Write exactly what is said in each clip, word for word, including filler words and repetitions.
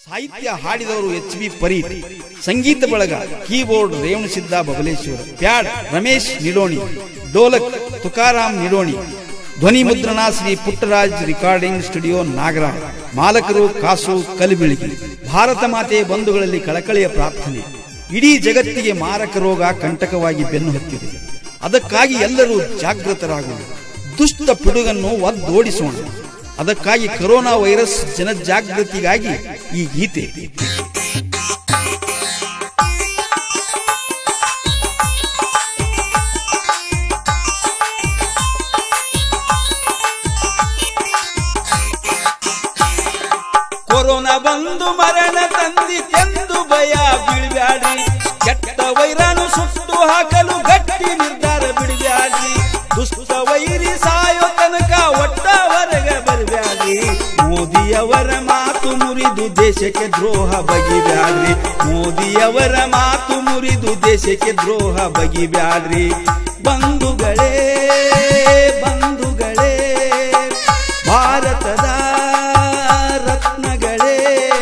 ಸಾಹಿತ್ಯ ಹಾಡಿದವರು H B ಪರಿ, ಸಂಗೀತ ಬಳಗ ಕೀಬೋರ್ಡ್ ರೇವಣಸಿದ್ದ ಬಬಲೇಶ್ವರ, ಪ್ಯಾಡ್ ರಮೇಶ್ ನಿಡೋಣಿ, ಡೋಲಕ್ ತುಕಾರಾಮ್ ನಿಡೋಣಿ, ಧ್ವನಿ ಮುದ್ರಣ ಶ್ರೀ ಪುಟ್ಟರಾಜ್ ರೆಕಾರ್ಡಿಂಗ್ ಸ್ಟುಡಿಯೋ ನಾಗರಾಜ್, ಮಾಲಕರು ಕಾಸು ಕಲಿಬಿಳಿಗಿ. ಭಾರತ ಮಾತೆ ಬಂಧುಗಳಲ್ಲಿ ಕಳಕಳಿಯ ಪ್ರಾರ್ಥನೆ. ಇಡೀ ಜಗತ್ತಿಗೆ ಮಾರಕ ರೋಗ ಕಂಟಕವಾಗಿ ಬೆನ್ನು ಹತ್ತಿದೆ. ಅದಕ್ಕಾಗಿ ಎಲ್ಲರೂ ಜಾಗೃತರಾಗುವುದು, ದುಷ್ಟ ಪಿಡುಗನ್ನು ಒದ್ದೋಡಿಸೋಣ. ಅದಕ್ಕಾಗಿ ಕೊರೋನಾ ವೈರಸ್ ಜನಜಾಗೃತಿಗಾಗಿ ಈ ಗೀತೆ. ಕೊರೋನಾ ಬಂದು ಮರಣ ತಂದಿತೆಂದು ಭಯ ಬೀಳ್ಬ್ಯಾಡ್ರಿ, ಕೆಟ್ಟ ವೈರಾಣು ಸುಟ್ಟು ಹಾಕಲು ಗಟ್ಟಿ ನಿರ್ಧಾರ ಬಿಡ್ಬ್ಯಾಡ್ರಿ. ದುಷ್ಟ ವೈರಿ ಸಾಯೋ ತನಕ ಒಟ್ಟ ಹೊರಗೆ ಬರ್ಬ್ಯಾಡ್ರಿ. ಮೋದಿಯವರ ಮಾತು ಮುರಿದು ದೇಶಕ್ಕೆ ದ್ರೋಹ ಬಗಿಬ್ಯಾಡ್ರಿ. ಮೋದಿಯವರ ಮಾತು ಮುರಿದು ದೇಶಕ್ಕೆ ದ್ರೋಹ ಬಗಿಬ್ಯಾಡ್ರಿ. ಬಂಧುಗಳೇ ಬಂಧುಗಳೇ ಭಾರತದ ರತ್ನಗಳೇ,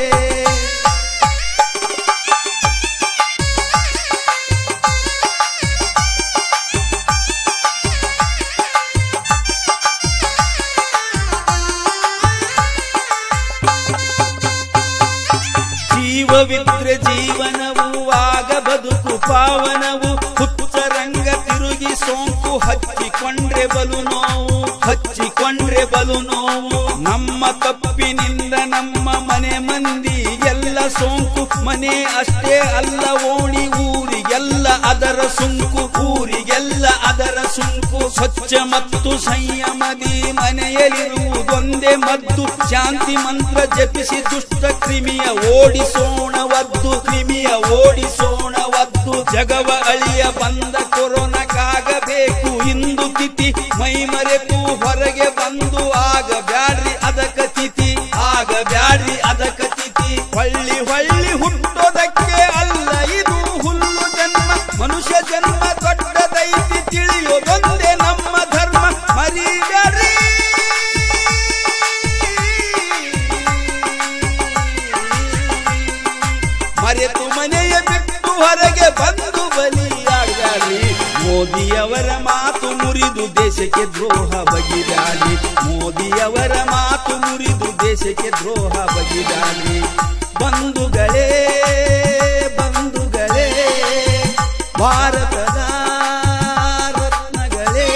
ಜೀವವಿದ್ರೆ ಜೀವನವು ಆಗ ಬದುಕು ಪಾವನವು. ಹುಚ್ಚರಂಗ ತಿರುಗಿ ಸೋಂಕು ಹಚ್ಚಿಕೊಂಡ್ರೆ ಬಲು ನೋವು, ಹಚ್ಚಿಕೊಂಡ್ರೆ ಬಲು ನೋವು. ನಮ್ಮ ತಪ್ಪಿನಿಂದ ನಮ್ಮ ಮನೆ ಮಂದಿ ಎಲ್ಲ ಸೋಂಕು. ಮನೆ ಅಷ್ಟೇ ಅಲ್ಲ ಓಣಿ ಊರಿಗೆಲ್ಲ ಅದರ ಸುಂಕು, ಊರಿಗೆಲ್ಲ ಅದರ ಸುಂಕು. ಸ್ವಚ್ಛ ಮತ್ತು ಸಂಯಮದಿ ಮನೆಯಲ್ಲಿರುವುದೊಂದೇ ಮದ್ದು. ಶಾಂತಿ ಮಂತ್ರ ಜಪಿಸಿ ದುಷ್ಟ ಕ್ರಿಮಿಯ ಓಡಿಸೋಣವದ್ದು, ಕ್ರಿಮಿಯ ಓಡಿಸೋಣವದ್ದು. ಜಗವ ಅಳಿಯ ಬಂದ ಕೊರೋನಾಕ್ಕಾಗಬೇಕು ಇಂದು ತಿಥಿ. ಮೈ ಮರೆತು ಹೊರಗೆ ಬಂದು ಆಗ ಬ್ಯಾಡ್ರಿ ಅದಕ ತಿಥಿ, ಆಗ ಬ್ಯಾಡ್ರಿ ಅದಕ ತಿಥಿ. ಹೊಳ್ಳಿ ಹೊಳ್ಳಿ ಹುಟ್ಟೋದಕ್ಕೆ ಅಲ್ಲ ಇದು ಹುಲ್ಲು ಜನ್ಮ. ಮನುಷ್ಯ ಜನ್ಮ ದೊಡ್ಡದೈತಿ ತಿಳಿಯೋದೊಂದೇ ನಮ್ಮ ಧರ್ಮ. ಮರಿಬ್ಯಾಡ್ರಿ ಮರೆತು ಮನೆಯ ಬಿಟ್ಟು ಹೊರಗೆ ಬಂದು ಬಲಿಯಾಗ್ಯಾಡ್ರಿ. ಮೋದಿಯವರ ಮಾತು ಮುರಿದು ದೇಶಕ್ಕೆ ದ್ರೋಹ ಬಗಿದಾಡಿ. ಮೋದಿಯವರ ಮಾತು ಮುರಿದು ದೇಶಕ್ಕೆ ದ್ರೋಹ ಬಗಿದಾಡಿ. ಬಂಧುಗಳೇ ಬಂಧುಗಳೇ ಭಾರತದ ರತ್ನಗಳೇ,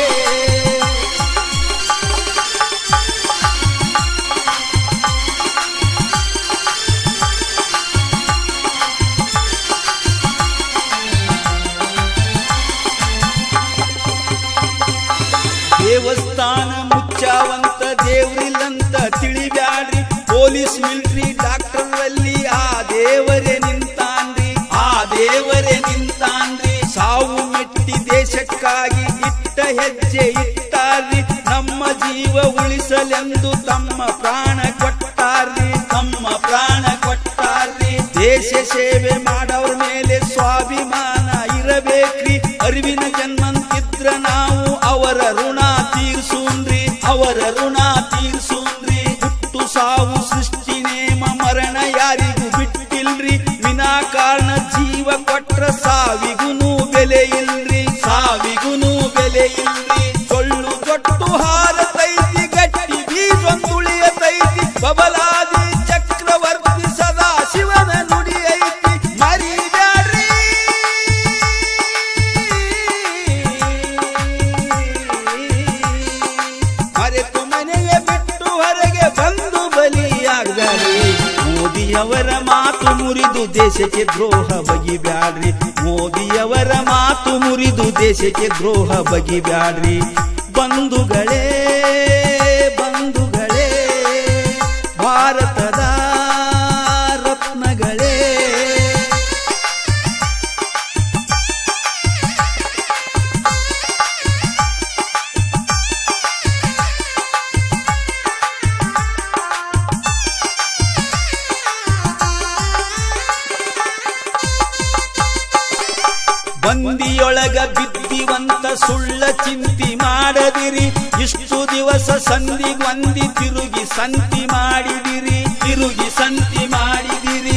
ದೇವಸ್ಥಾನ ಮುಚ್ಚಾವಂತ ದೇವ್ರಿಲ್ಲಂತ ತಿಳಿಬ್ಯಾಡ್ರಿ. ಪೊಲೀಸ್ ಮಿಲಿಟರಿ ಡಾಕ್ಟರ್ ಅಲ್ಲಿ ಆ ದೇವರೇ ನಿಂತಾನ್ರಿ, ಆ ದೇವರೇ ನಿಂತಾನ್ರಿ. ಸಾವು ಮೆಟ್ಟಿ ದೇಶಕ್ಕಾಗಿ ಇಟ್ಟ ಹೆಜ್ಜೆ ಇಟ್ಟಾರ್ರಿ. ನಮ್ಮ ಜೀವ ಉಳಿಸಲೆಂದು ತಮ್ಮ ಪ್ರಾಣ ಕೊಟ್ಟಾರ್ರಿ, ತಮ್ಮ ಪ್ರಾಣ ಕೊಟ್ಟಾರ್ರಿ. ದೇಶ ಸೇವೆ ಮಾಡೋರ ಮೇಲೆ ಸ್ವಾಭಿಮಾನ ಇರಬೇಕ್ರಿ. ಅರಿವಿನ ಜನ್ಮಂತಿದ್ರ ನಾವು ಅವರ ಋಣ ತೀರ್ಸೂನ್ರಿ, ಅವರ ಋಣ ತೀರ್ಸೂನ್ರಿ. ಹುಟ್ಟು ಸಾವು ಸೃಷ್ಟಿ ನೇಮ ಮರಣ ಯಾರಿಗೂ ಬಿಟ್ಟಿಲ್ರಿ. ವಿನಾಕಾರಣ ಜೀವ ಕೊಟ್ರ ಸಾವಿಗುನೂ ಬೆಲೆ ಇಲ್ರಿ, ಸಾವಿಗುನೂ ಬೆಲೆ ಇಲ್ರಿ. ಸೊಳ್ಳು ತೊಟ್ಟು ಹಾರತೈತಿ ಗಟ್ಟಿ ಬೀಜೊಂದುಳಿಯತೈತಿ. ಬಬಲಾದಿ ಚಕ್ರವರ್ತಿ ಸದಾ ಶಿವನ ನುಡಿ ಐತಿ. ಮರಿಬ್ಯಾಡ್ರಿ ಮರೆತು ಮನೆಯ ಬಿಟ್ಟು ಹೊರಗೆ ಬಂದು ಬಲಿಯಾಗ್ಯಾಡ್ರಿ. ಮೋದಿಯವರ ಮಾತು ಮುರಿದು ದೇಶಕ್ಕೆ ದ್ರೋಹ ಬಗಿಬ್ಯಾಡ್ರಿ. ಮೋದಿಯವರ ಮಾತು ಮುರಿದು ದೇಶಕ್ಕೆ ದ್ರೋಹ ಬಗಿಬ್ಯಾಡ್ರಿ. ಬಂಧುಗಳೇ ಬಂಧುಗಳೇ ಭಾರತದ ರತ್ನಗಳೇ, ಬಂದಿಯೊಳಗ ಬಿದ್ದಿವಂತ ಸುಳ್ಳ ಚಿಂತಿ ಮಾಡದಿರಿ. ಇಷ್ಟು ದಿವಸ ಸಂಧಿ ಮಂದಿ ತಿರುಗಿ ಸಂತಿ ಮಾಡಿದಿರಿ, ತಿರುಗಿ ಸಂತಿ ಮಾಡಿದಿರಿ.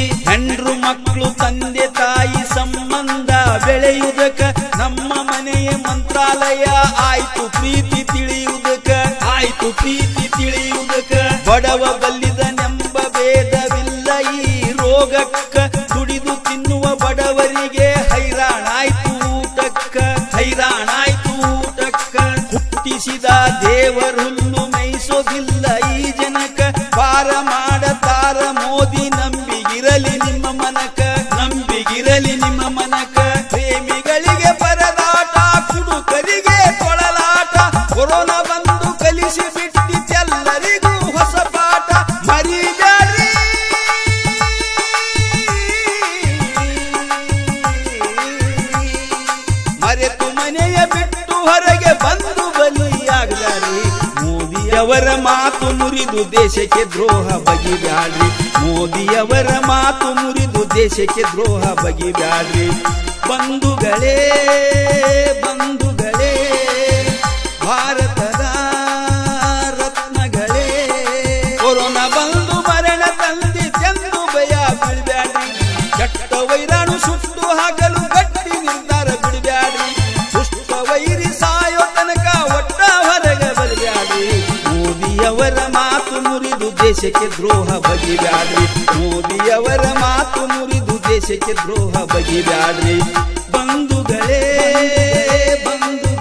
ತಂದೆ ತಾಯಿ ಸಂಬಂಧ ಬೆಳೆಯುವುದಕ್ಕ ನಮ್ಮ ಮನೆಯ ಮಂತ್ರಾಲಯ ಆಯ್ತು ಪ್ರೀತಿ ತಿಳಿಯುವುದಕ್ಕ ಆಯ್ತು ಪ್ರೀತಿ ತಿಳಿಯುವುದಕ್ಕ ಬಡವ ಬಲ್ಲಿದ ನೆಂಬ ಭೇದವಿಲ್ಲ ಈ ರೋಗಕ್ಕ ದುಡಿದು ತಿನ್ನುವ ಬಡವರಿಗೆ ಹೈರಾಣಾಯ್ತು ಊಟಕ್ಕ ಹೈರಾಣಾಯ್ತು ಊಟಕ್ಕ ಹುಟ್ಟಿಸಿದ ದೇವರುನ್ನು ಮೈಸೋದಿಲ್ಲ ಈ ಜನಕ ಪಾರ ಮಾಡತಾರ ಮೋದಿ ನಂಬಿಗಿರಲಿ ನಿಮ್ಮ ಮನಕ ನಂಬಿಗಿರಲಿ ನಿಮ್ಮ ಮನಕ ಪ್ರೇಮಿಗಳಿಗೆ ಪರದಾಟ ಕುಡುಕರಿಗೆ ಕೊಳಲಾಟ ಕೊರೋನಾ ಬಂದು ಕಲಿಸಿ ಬಿಟ್ಟಿತೆಲ್ಲರಿಗೂ ಹೊಸ ಪಾಠ ಮರಿಬೇಡ್ರಿ ಮರೆತು ಮನೆಯ ಬಿಟ್ಟು ಹೊರಗೆ ಬಂದು ಬಲಿಯಾಗದಾರಿ ಮೋದಿಯವರ ಮಾತು ಮುರಿದು ದೇಶಕ್ಕೆ ದ್ರೋಹ ಬಗೆಬ್ಯಾಡ್ರಿ ಮೋದಿಯವರ ಮಾತು ಮುರಿದು ದೇಶಕ್ಕೆ ದ್ರೋಹ ಬಗೆಬ್ಯಾಡ್ರಿ ಬಂಧುಗಳೇ ಬಂಧುಗಳೇ ಭಾರತದ ರತ್ನಗಳೇ ಕೊರೋನಾ ಬಂದು ಮರಣ ತಂದಿತೆಂದು ಭಯ ಬೀಳ್ಬ್ಯಾಡ್ರಿ ಕೆಟ್ಟ ವೈರಾಣು ಸುಟ್ಟು ಹಾಕಲು ಗಟ್ಟಿ ನಿರ್ಧಾರ ಬಿಡಬ್ಯಾಡ್ರಿ ಸುಷ್ಟ ವೈರಿ ಸಾಯೋ ತನಕ ಒಟ್ಟ ಹೊರಗೆ ಬರಬ್ಯಾಡ್ರಿ ಮೋದಿಯವರ ಮಾತು ಮುರಿದು ದೇಶಕ್ಕೆ ದ್ರೋಹ ಬಗೆಬ್ಯಾಡ್ರಿ ಮೋದಿಯವರ ಮಾತು ಮುರಿದು ದೇಶಕ್ಕೆ ದ್ರೋಹ ಬಗೆಬ್ಯಾಡ್ರಿ ಬಂಧುಗಳೇ ಬಂಧು